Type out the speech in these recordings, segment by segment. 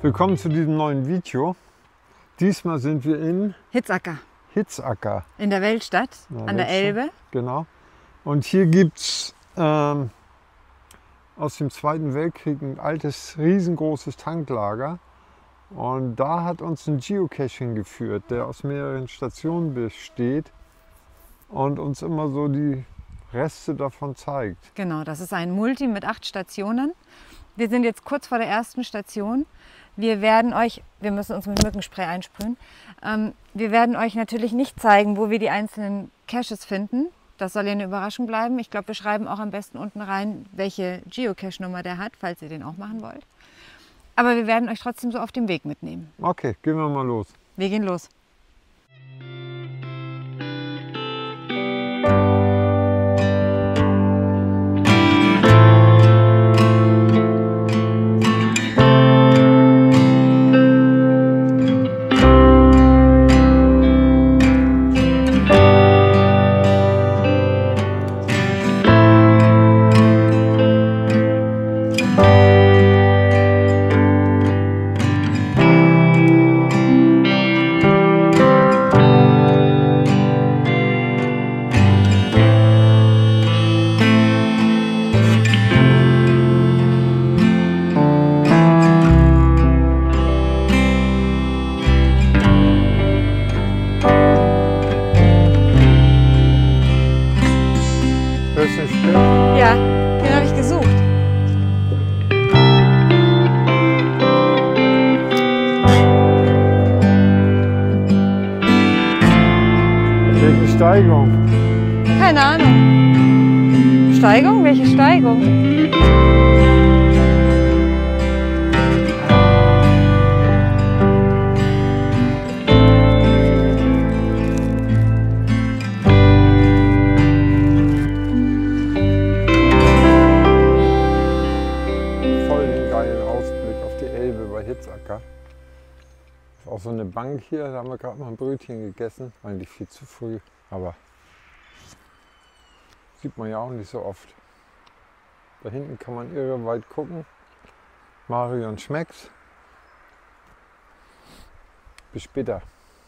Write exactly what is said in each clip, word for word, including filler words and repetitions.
Willkommen zu diesem neuen Video. Diesmal sind wir in Hitzacker. Hitzacker. In der Weltstadt, Ja, an der Elbe. Genau. Und hier gibt es ähm, aus dem Zweiten Weltkrieg ein altes, riesengroßes Tanklager. Und da hat uns ein Geocache hingeführt, der aus mehreren Stationen besteht und uns immer so die Reste davon zeigt. Genau, das ist ein Multi mit acht Stationen. Wir sind jetzt kurz vor der ersten Station. Wir werden euch, wir müssen uns mit Mückenspray einsprühen, ähm, wir werden euch natürlich nicht zeigen, wo wir die einzelnen Caches finden. Das soll ja eine Überraschung bleiben. Ich glaube, wir schreiben auch am besten unten rein, welche Geocache-Nummer der hat, falls ihr den auch machen wollt. Aber wir werden euch trotzdem so auf dem Weg mitnehmen. Okay, gehen wir mal los. Wir gehen los. Ja, den habe ich gesucht. Welche Steigung? Keine Ahnung. Steigung? Welche Steigung? Hitzacker. Ist auch so eine Bank hier, da haben wir gerade mal ein Brötchen gegessen. Eigentlich viel zu früh, aber sieht man ja auch nicht so oft. Da hinten kann man irre weit gucken. Marion schmeckt's. Bis später.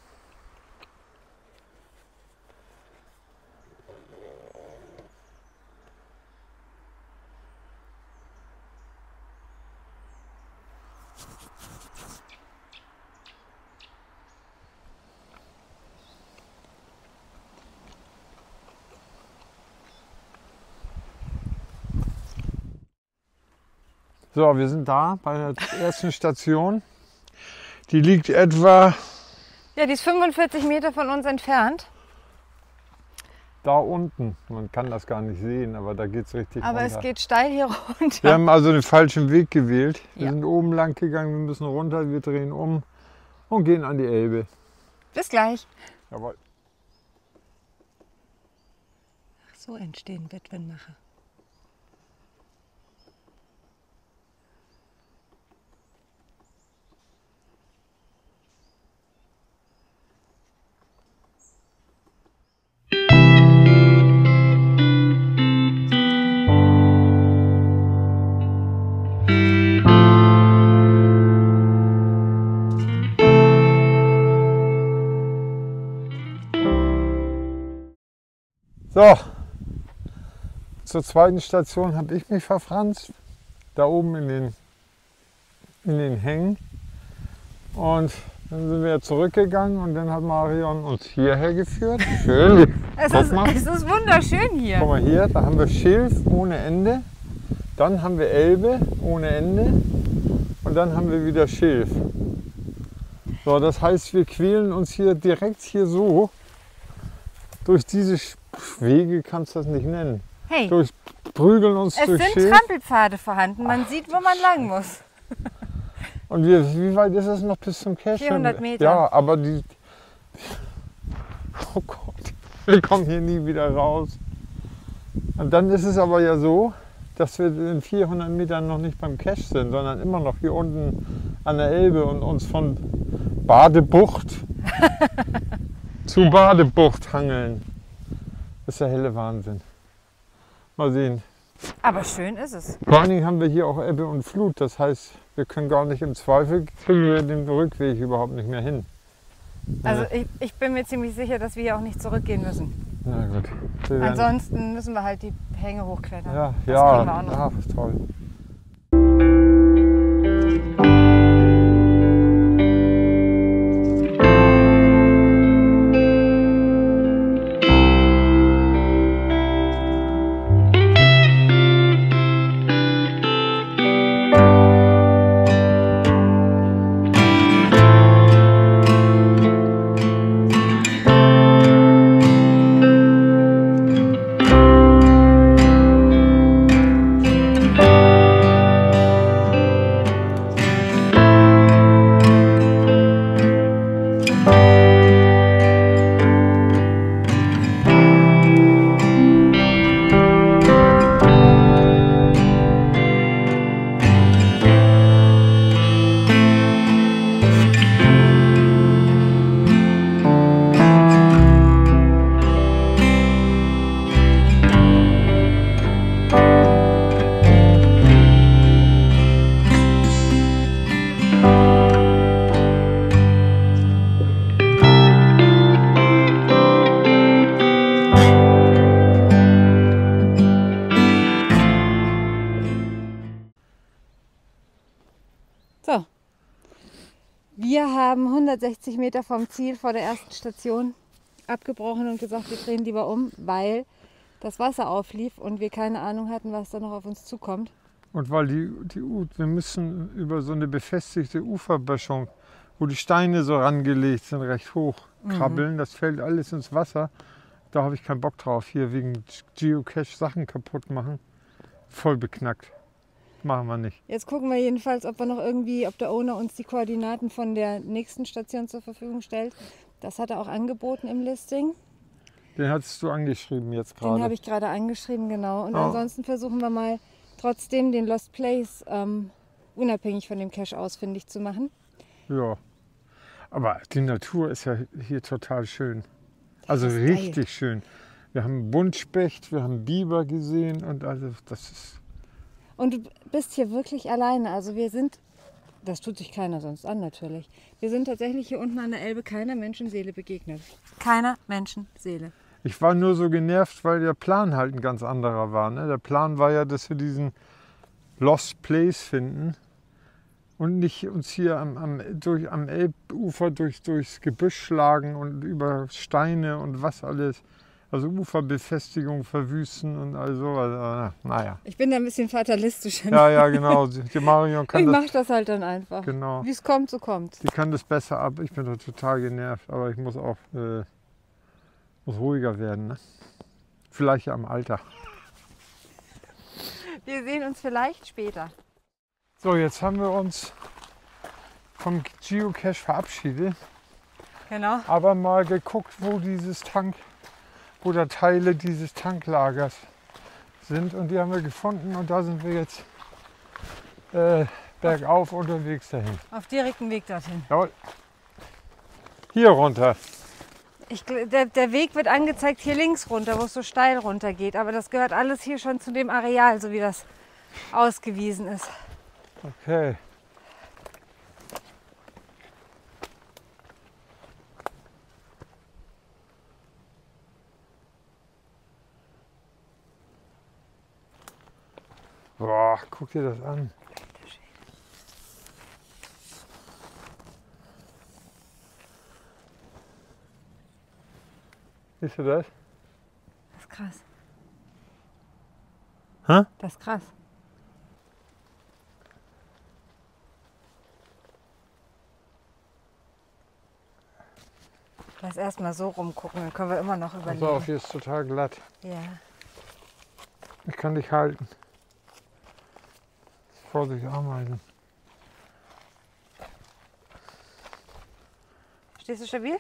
So, wir sind da bei der ersten Station. Die liegt etwa... Ja, die ist fünfundvierzig Meter von uns entfernt. Da unten. Man kann das gar nicht sehen, aber da geht es richtig Aber runter. es geht steil hier runter. Wir haben also den falschen Weg gewählt. Wir Ja. sind oben lang gegangen, wir müssen runter, wir drehen um und gehen an die Elbe. Bis gleich. Jawohl. So entstehen Witwenmacher. So, zur zweiten Station habe ich mich verfranst, da oben in den, in den Hängen. Und dann sind wir zurückgegangen und dann hat Marion uns hierher geführt. Schön, Es guck ist, mal. es ist wunderschön hier. Guck mal hier, da haben wir Schilf ohne Ende, dann haben wir Elbe ohne Ende und dann haben wir wieder Schilf. So, das heißt, wir quälen uns hier direkt hier so durch diese Wege, kannst du das nicht nennen. Hey, Durch, prügeln uns es durch sind Schilf. Trampelpfade vorhanden. Man sieht, wo man lang muss. Und wir, wie weit ist es noch bis zum Cache? vierhundert Meter. Ja, aber die... Oh Gott, wir kommen hier nie wieder raus. Und dann ist es aber ja so, dass wir in vierhundert Metern noch nicht beim Cache sind, sondern immer noch hier unten an der Elbe und uns von Badebucht zu Badebucht hangeln. Das ist der helle Wahnsinn. Mal sehen. Aber schön ist es. Vor allen Dingen haben wir hier auch Ebbe und Flut. Das heißt, wir können gar nicht im Zweifel, kriegen wir den Rückweg überhaupt nicht mehr hin. Also ich, ich bin mir ziemlich sicher, dass wir hier auch nicht zurückgehen müssen. Na gut. Wir werden- Ansonsten müssen wir halt die Hänge hochklettern. Ja, Das ja, kriegen wir auch noch. ja, toll. So, wir haben hundertsechzig Meter vom Ziel vor der ersten Station abgebrochen und gesagt, wir drehen lieber um, weil das Wasser auflief und wir keine Ahnung hatten, was da noch auf uns zukommt. Und weil die, die, U- wir müssen über so eine befestigte Uferböschung, wo die Steine so rangelegt sind, recht hoch krabbeln. Das fällt alles ins Wasser. Da habe ich keinen Bock drauf, hier wegen Geocache Sachen kaputt machen. Voll beknackt. Machen wir nicht. Jetzt gucken wir jedenfalls, ob wir noch irgendwie, ob der Owner uns die Koordinaten von der nächsten Station zur Verfügung stellt. Das hat er auch angeboten im Listing. Den hattest du angeschrieben jetzt Den habe gerade. ich gerade angeschrieben, genau. Und Ja. ansonsten versuchen wir mal trotzdem den Lost Place ähm, unabhängig von dem Cache ausfindig zu machen. Ja. Aber die Natur ist ja hier total schön. Also ist geil. richtig schön. Wir haben Buntspecht, wir haben Biber gesehen und also das ist. Und du bist hier wirklich alleine. Also wir sind, das tut sich keiner sonst an natürlich. Wir sind tatsächlich hier unten an der Elbe keiner Menschenseele begegnet. Keiner Menschenseele. Ich war nur so genervt, weil der Plan halt ein ganz anderer war. Ne? Der Plan war ja, dass wir diesen Lost Place finden und nicht uns hier am, am, durch, am Elbufer durch, durchs Gebüsch schlagen und über Steine und was alles. Also Uferbefestigung verwüsten und all sowas. Also, naja. Ich bin da ein bisschen fatalistisch. Ja, ja, genau. Die Marion kann Ich das. mache das halt dann einfach. Genau. Wie es kommt, so kommt. Die kann das besser ab. Ich bin da total genervt, aber ich muss auch äh, muss ruhiger werden. Ne? Vielleicht ja am Alter. Wir sehen uns vielleicht später. So, jetzt haben wir uns vom Geocache verabschiedet, Genau. aber mal geguckt, wo dieses Tank, wo da Teile dieses Tanklagers sind, und die haben wir gefunden und da sind wir jetzt äh, bergauf unterwegs dahin. Auf direktem Weg dorthin. Jawohl. Hier runter. Ich, gl- der, der Weg wird angezeigt hier links runter, wo es so steil runter geht. Aber das gehört alles hier schon zu dem Areal, so wie das ausgewiesen ist. Okay. Boah, guck dir das an. Siehst du das? Das ist krass. Hä? Das ist krass. Lass erst mal so rumgucken, dann können wir immer noch Pass überlegen. auf, hier ist total glatt. Ja. Ich kann dich halten. Vorsicht, Ameisen. Stehst du stabil?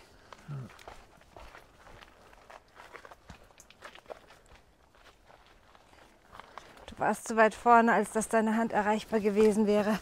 Du warst zu weit vorne, als dass deine Hand erreichbar gewesen wäre.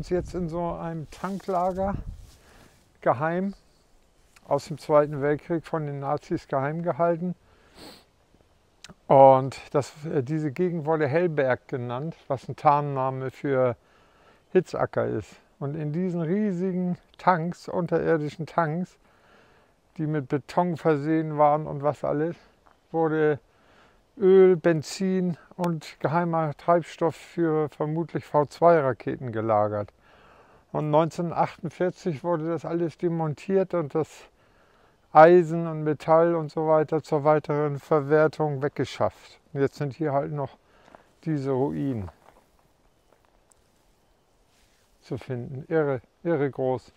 uns jetzt in so einem Tanklager geheim aus dem Zweiten Weltkrieg von den Nazis geheim gehalten. Und das, diese Gegend wurde Hellberg genannt, was ein Tarnname für Hitzacker ist. Und in diesen riesigen Tanks, unterirdischen Tanks, die mit Beton versehen waren und was alles, wurde Öl, Benzin und geheimer Treibstoff für vermutlich V zwei Raketen gelagert. Und neunzehnhundertachtundvierzig wurde das alles demontiert und das Eisen und Metall und so weiter zur weiteren Verwertung weggeschafft. Und jetzt sind hier halt noch diese Ruinen zu finden. Irre, irre groß.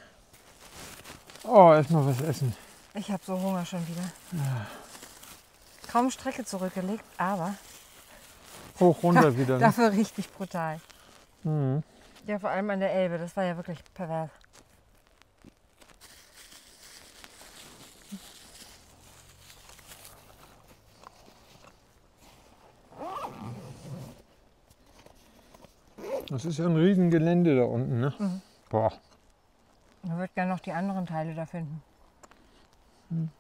Oh, erstmal was essen. Ich habe so Hunger schon wieder. Ja. Kaum Strecke zurückgelegt, aber hoch runter wieder. Ne? Dafür richtig brutal. Mhm. Ja, vor allem an der Elbe, das war ja wirklich pervers. Das ist ja ein riesen Gelände da unten, ne? Mhm. Boah. Ich würde gerne noch die anderen Teile da finden. Mhm.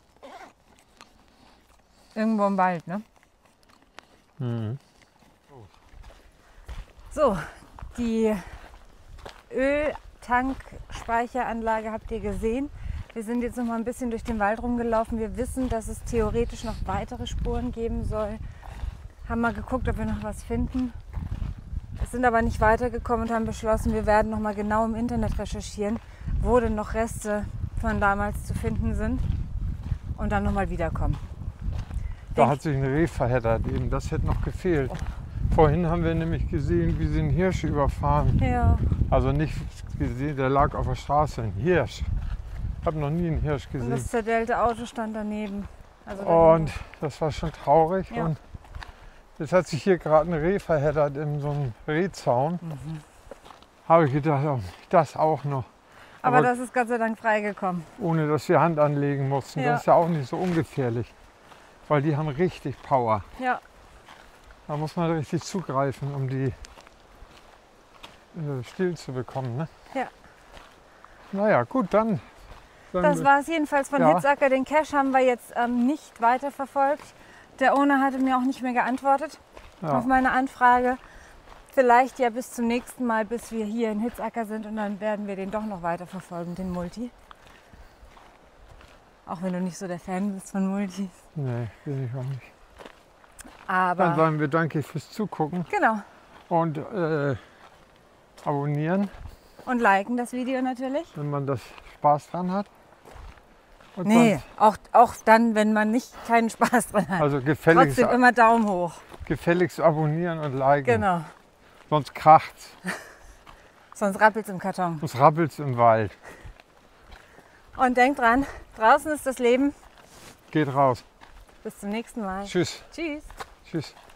Irgendwo im Wald, ne? Mhm. So, die Öltankspeicheranlage habt ihr gesehen. Wir sind jetzt noch mal ein bisschen durch den Wald rumgelaufen. Wir wissen, dass es theoretisch noch weitere Spuren geben soll. Haben mal geguckt, ob wir noch was finden. Wir sind aber nicht weitergekommen und haben beschlossen, wir werden noch mal genau im Internet recherchieren, wo denn noch Reste von damals zu finden sind und dann noch mal wiederkommen. Da hat sich ein Reh verheddert eben, das hätte noch gefehlt. Oh. Vorhin haben wir nämlich gesehen, wie sie einen Hirsch überfahren. Ja. Also nicht gesehen, der lag auf der Straße, ein Hirsch. Ich habe noch nie einen Hirsch gesehen. Und das zerdellte Auto stand daneben. Also und das war schon traurig. Ja. Und jetzt hat sich hier gerade ein Reh verheddert in so einem Rehzaun. Mhm. Habe ich gedacht, oh, das auch noch. Aber, Aber das ist Gott sei Dank freigekommen. Ohne dass wir Hand anlegen mussten. Ja. Das ist ja auch nicht so ungefährlich. Weil die haben richtig Power. Ja. Da muss man richtig zugreifen, um die äh, still zu bekommen. Ne? Ja. Naja, gut, dann. dann das war es jedenfalls von ja. Hitzacker. Den Cache haben wir jetzt ähm, nicht weiterverfolgt. Der Owner hatte mir auch nicht mehr geantwortet ja. auf meine Anfrage. Vielleicht ja bis zum nächsten Mal, bis wir hier in Hitzacker sind und dann werden wir den doch noch weiterverfolgen, den Multi. Auch wenn du nicht so der Fan bist von Multis. Nee, bin ich auch nicht. Aber dann sagen wir danke fürs Zugucken. Genau. Und äh, abonnieren. Und liken das Video natürlich. Wenn man das Spaß dran hat. Und nee, auch, auch dann, wenn man nicht keinen Spaß dran hat. Also gefälligst, trotzdem immer Daumen hoch. Gefälligst abonnieren und liken. Genau. Sonst kracht's. Sonst rappelt's im Karton. Sonst rappelt's im Wald. Und denkt dran, draußen ist das Leben. Geht raus. Bis zum nächsten Mal. Tschüss. Tschüss. Tschüss.